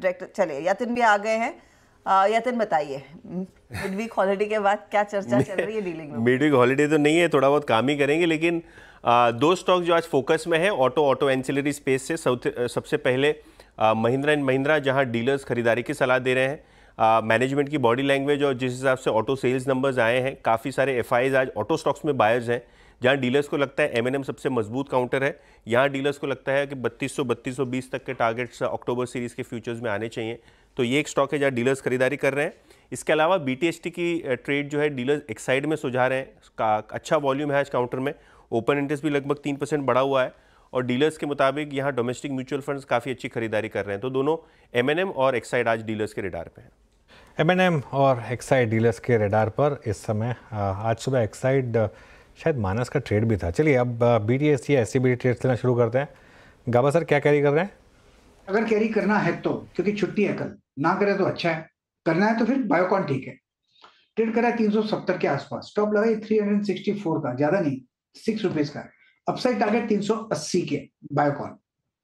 Director. चलिए यतिन भी आ गए हैं। यतिन बताइए, मिडवीक हॉलिडे के बाद क्या चर्चा चल रही है डीलिंग में? मिडवीक हॉलिडे तो नहीं है, थोड़ा बहुत काम ही करेंगे, लेकिन दो स्टॉक जो आज फोकस में है ऑटो एंसिलरी स्पेस से सबसे पहले महिंद्रा एंड महिंद्रा, जहां डीलर्स खरीदारी की सलाह दे रहे हैं। मैनेजमेंट की बॉडी लैंग्वेज और जिस हिसाब से ऑटो सेल्स नंबर्स आए हैं, काफ़ी सारे एफआईज आज ऑटो स्टॉक्स में बायर्स हैं। जहां डीलर्स को लगता है एमएनएम सबसे मजबूत काउंटर है, यहाँ डीलर्स को लगता है कि 3220 तक के टारगेट्स अक्टूबर सीरीज़ के फ्यूचर्स में आने चाहिए। तो ये एक स्टॉक है जहाँ डीलर्स खरीदारी कर रहे हैं। इसके अलावा बीटीएसटी की ट्रेड जो है डीलर्स एक साइड में सुझा रहे हैं। का अच्छा वॉल्यूम है आज काउंटर में, ओपन इंटरेस्ट भी लगभग 3% बढ़ा हुआ है और डीलर्स के मुताबिक यहाँ डोमेस्टिक म्यूचुअल फंड्स काफ़ी अच्छी खरीदारी कर रहे हैं। तो दोनों एमएनएम और एक्साइड आज डीलर्स के रेडार पे हैं। एमएनएम और एक्साइड डीलर्स के रेडार पर इस समय। आज सुबह एक्साइड शायद माइनस का ट्रेड भी था। चलिए अब बीटीएसटी एससीबी ट्रेड लेना शुरू करते हैं। गाबा सर क्या कैरी कर रहे हैं? अगर कैरी करना है तो, क्योंकि छुट्टी है कल, ना करे तो अच्छा है, करना है तो फिर बायोकॉन ठीक है। ट्रेड करा है 370 के आसपास, स्टॉप लगाई 364 का, ज्यादा नहीं, 6 रुपीज का। अपसाइड टारगेट 380 के बायोकॉन।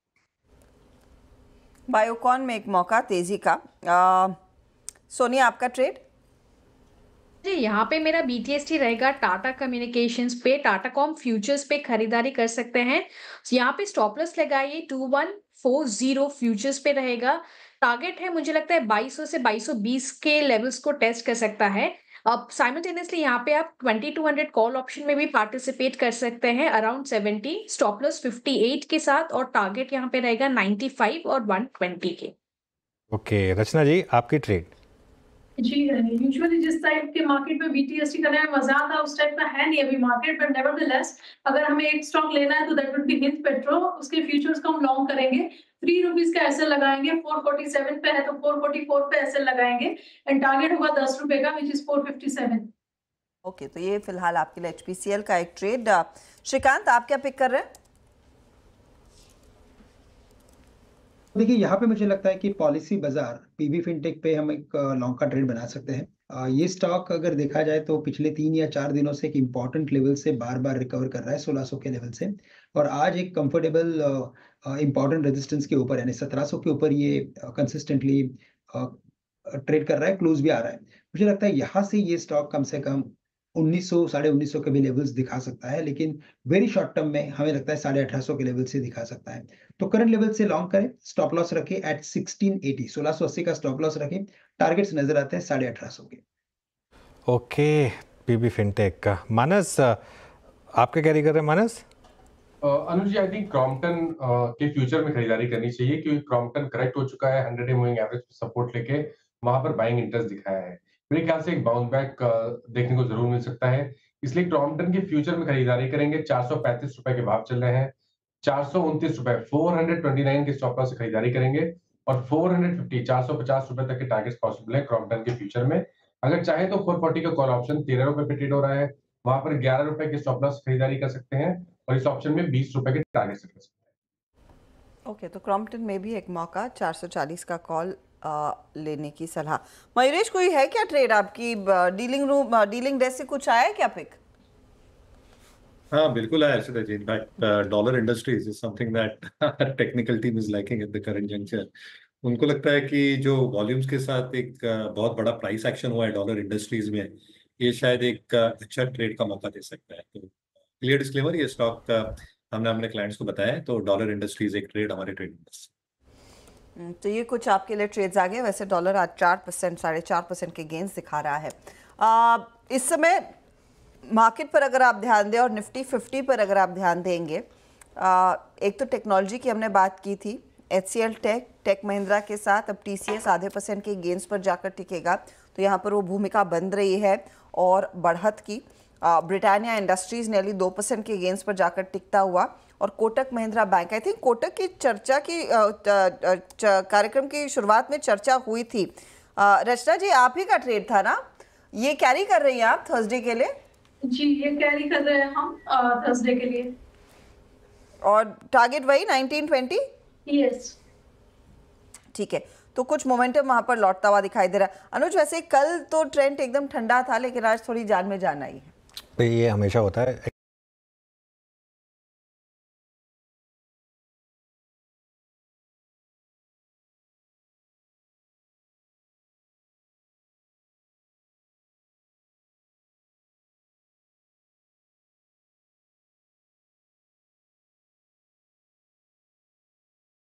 बायोकॉन में एक मौका तेजी का। सोनिया आपका ट्रेड? जी, यहाँ पे मेरा बीटीएसटी रहेगा टाटा कम्युनिकेशंस पे, टाटा कॉम फ्यूचर्स पे खरीदारी कर सकते हैं। यहाँ पे स्टॉप लॉस लगाइए 2140 फ्यूचर्स पे रहेगा। टारगेट है मुझे लगता है 2200 से 2220 के लेवल्स को टेस्ट कर सकता है। अब साइमल्टेनियसली यहाँ पे आप 2200 कॉल ऑप्शन में भी पार्टिसिपेट कर सकते हैं अराउंड 70, स्टॉप लॉस 58 के साथ, और टारगेट यहाँ पे रहेगा 95 और 120 के। ओके रचना जी आपकी ट्रेड? जी यूजुअली जिस टाइप के मार्केट में बीटीएसटी करने में मजा आता है उस टाइप का है नहीं अभी मार्केट, बट नेवरदलेस अगर हमें एक स्टॉक लेना है तो that would be Hind Petro. उसके फ्यूचर्स को हम लॉन्ग करेंगे, 3 रुपीज का एसएल लगाएंगे, 447 पे है तो 444 पे एसएल लगाएंगे एंड टारगेट होगा 10 रुपए का विच इज 457। ओके, तो ये फिलहाल आपके लिए एचपीसीएल का एक ट्रेड। श्रीकांत आप क्या पिक कर रहे हैं? देखिए यहाँ पे मुझे लगता है कि पॉलिसी बाजार पीबी फिनटेक पे हम एक लॉन्ग का ट्रेड बना सकते हैं। ये स्टॉक अगर देखा जाए तो पिछले 3 या 4 दिनों से एक इम्पॉर्टेंट लेवल से बार बार रिकवर कर रहा है 1600 के लेवल से, और आज एक कंफर्टेबल इम्पॉर्टेंट रेजिस्टेंस के ऊपर यानी 1700 के ऊपर ये कंसिस्टेंटली ट्रेड कर रहा है, क्लोज भी आ रहा है। मुझे लगता है यहाँ से ये स्टॉक कम से कम 1900 साढ़े 1900 के भी लेवल्स दिखा सकता है, लेकिन वेरी शॉर्ट टर्म में हमें लगता है 1850 के लेवल से दिखा सकता है। तो करंट लेवल से लॉन्ग करें, स्टॉप लॉस रखें एट 1680, 1680 का स्टॉप लॉस रखें। टारगेट्स नजर आते हैं 1850 के। ओके पीबी फिनटेक का। मानस आपके कैरी कर रहे हैं? Manas? Anuj ji, I think Crompton के फ्यूचर में खरीदारी करनी चाहिए क्योंकि क्रॉम्पटन करेक्ट हो चुका है, 100 डे मूविंग एवरेज सपोर्ट लेके वहां पर बाइंग इंटरेस्ट दिखाया है। मेरे ख्याल से एक बाउंस बैक देखने को जरूर मिल सकता है, इसलिए क्रॉम्पटन के फ्यूचर में खरीदारी करेंगे। 435 रुपए के भाव चल रहे हैं, 429 रुपए 429 के स्टॉप लॉस से खरीदारी करेंगे और 450 450 रुपए तक के टारगेट्स पॉसिबल है क्रॉम्पटन के फ्यूचर में। अगर चाहे तो 440 का कॉल ऑप्शन 13 रुपए पे ट्रेड हो रहा है, वहां पर 11 रुपए के स्टॉप लॉस खरीदारी कर सकते हैं और इस ऑप्शन में 20 रुपए के टारगेट से कर सकते हैं। ओके, तो क्रॉम्पटन में भी एक मौका, 440 का कॉल लेने की सलाह। मयूरेश कोई है क्या ट्रेड आपकी? डीलिंग डेस्क से कुछ आया है क्या पिक? हाँ बिल्कुल है अर्षिता जी। In fact Dollar Industries is something that technical team is liking at the current juncture. उनको लगता है कि जो वॉल्यूम्स के साथ एक बहुत बड़ा प्राइस एक्शन हुआ है डॉलर इंडस्ट्रीज में, ये शायद एक अच्छा ट्रेड का मौका दे सकता है। तो क्लियर डिस्क्लेमर, ये स्टॉक हमने अपने क्लाइंट्स को बताया है, तो डॉलर इंडस्ट्रीज एक ट्रेड हमारे ट्रेड में। तो ये कुछ आपके लिए ट्रेड्स आ गए। वैसे डॉलर आज 4% 4.5% के गेंस दिखा रहा है। इस समय मार्केट पर अगर आप ध्यान दें और निफ्टी 50 पर अगर आप ध्यान देंगे, एक तो टेक्नोलॉजी की हमने बात की थी, HCL टेक महिंद्रा के साथ अब TCS आधे % के गेंस पर जाकर टिकेगा, तो यहाँ पर वो भूमिका बन रही है। और बढ़त की ब्रिटानिया इंडस्ट्रीज नेली 2% के गेंस पर जाकर टिकता हुआ, और Kotak Mahindra bank, I think Kotak की चर्चा की कार्यक्रम की शुरुआत में चर्चा हुई थी। रचना जी आप ही का ट्रेड था ना, ये कैरी कर रही हैं आप थर्सडे के लिए? जी ये कैरी कर रहे हैं हम थर्सडे के लिए, और टारगेट वही 1920? यस ठीक है, तो कुछ मोमेंटम वहां पर लौटता हुआ दिखाई दे रहा है। अनुज वैसे कल तो ट्रेंड एकदम ठंडा था, लेकिन आज थोड़ी जान में जान आई है। तो ये हमेशा होता है,